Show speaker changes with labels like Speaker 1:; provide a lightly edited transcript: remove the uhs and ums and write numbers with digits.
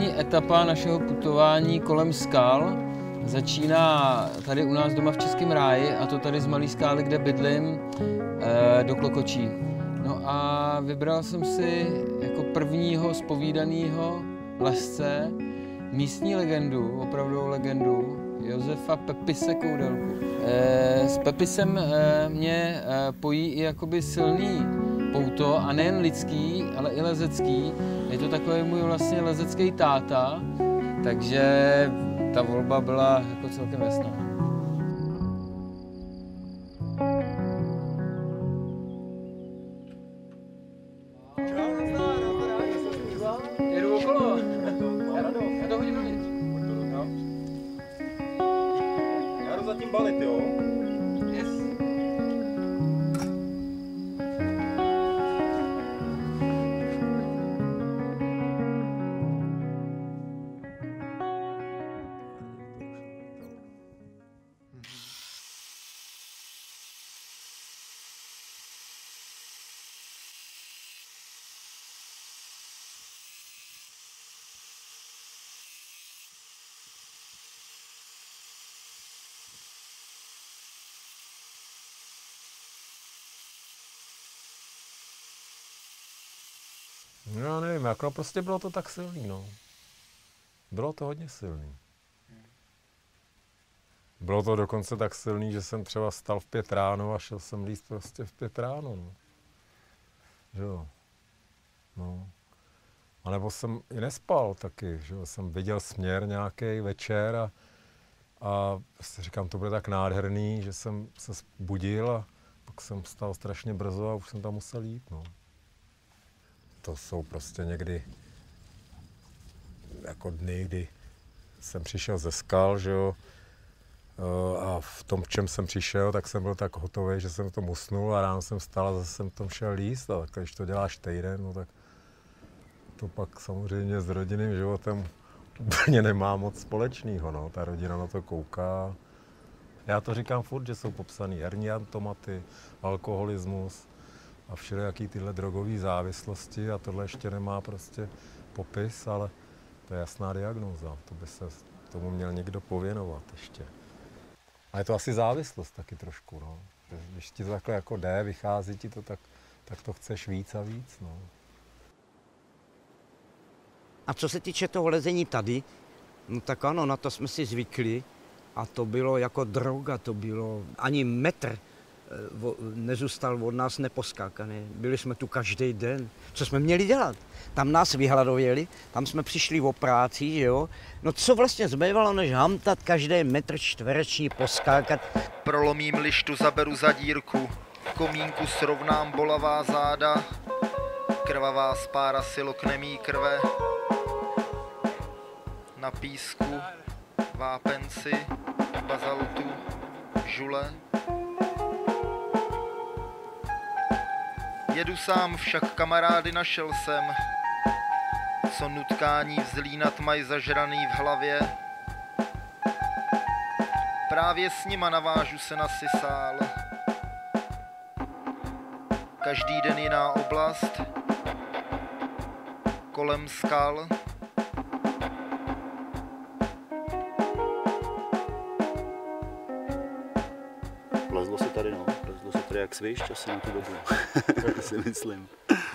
Speaker 1: První etapa našeho putování kolem skal začíná tady u nás doma v Českém Ráji, a to tady z Malé Skály, kde bydlím, do Klokočí. No a vybral jsem si jako prvního zpovídaného lesce místní legendu, opravdu legendu, Josefa Pepise Koudelku. S Pepisem mě pojí i jakoby silný pouto, a nejen lidský, ale i lezecký. Je to takový můj vlastně lezecký táta, takže ta volba byla jako celkem jasná. Jedu okolo. Já to hodím dovnitř.
Speaker 2: Já jdu zatím balit, jo?
Speaker 1: Yes.
Speaker 2: No, já nevím, jako prostě bylo to tak silný, no. Bylo to hodně silný. Bylo to dokonce tak silný, že jsem třeba stal v 5 ráno a šel jsem líst prostě v 5 ráno, no. Že jo. No. A nebo jsem i nespal taky, že jo. Jsem viděl směr nějaký večer a prostě říkám, to bude tak nádherný, že jsem se budil a pak jsem vstal strašně brzo a už jsem tam musel jít, no. To jsou prostě někdy jako dny, kdy jsem přišel ze skal, že jo, a v tom, v čem jsem přišel, tak jsem byl tak hotový, že jsem to usnul a ráno jsem vstal a zase jsem tom šel líst. A když to děláš týden, no tak to pak samozřejmě s rodinným životem úplně nemá moc společného, no. Ta rodina na to kouká. Já to říkám furt, že jsou popsaný herniantomaty, alkoholismus a všelijaký tyhle drogové závislosti, a tohle ještě nemá prostě popis, ale to je jasná diagnóza. To by se tomu měl někdo pověnovat ještě. A je to asi závislost taky trošku, no. Když ti to takhle jako jde, vychází ti to, tak to chceš víc a víc, no.
Speaker 3: A co se týče toho lezení tady, no tak ano, na to jsme si zvykli a to bylo jako droga, to bylo ani metr nezůstal od nás neposkákaný. Byli jsme tu každý den. Co jsme měli dělat? Tam nás vyhladověli, tam jsme přišli o práci, že jo. No co vlastně zbývalo, než hamtat každý metr čtvereční, poskákat.
Speaker 4: Prolomím lištu, zaberu zadírku, v komínku srovnám bolavá záda, krvavá spára si lokne mý krve. Na písku, vápenci, bazaltu, žule. Jedu sám, však kamarády našel jsem, co nutkání vzlínat mají zažraný v hlavě. Právě s nima navážu se na sisál. Každý den jiná oblast, kolem skal.
Speaker 5: Lezlo se tady, no. Lezlo se tady jak svišť asi na tu dobu, tak si myslím.